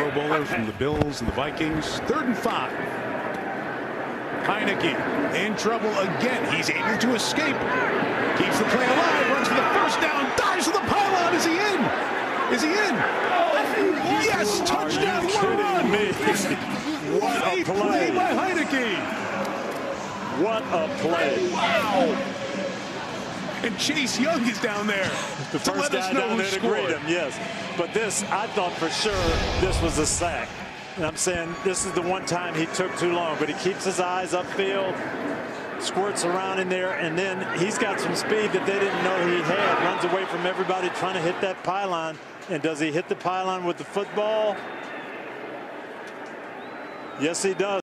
Pro Bowler from the Bills and the Vikings. 3rd and 5. Heinicke in trouble again. He's able to escape. Keeps the play alive. Runs for the first down. Dives for the pylon. Is he in? Is he in? Yes! Touchdown! What a run! What a play by Heinicke! What a play! Wow! And Chase Young is down there The to first let us guy know down who there to greet scored. him, yes. But this, I thought for sure this was a sack. And I'm saying this is the one time he took too long, but he keeps his eyes upfield, squirts around in there, and then he's got some speed that they didn't know he had. Runs away from everybody trying to hit that pylon. And does he hit the pylon with the football? Yes, he does.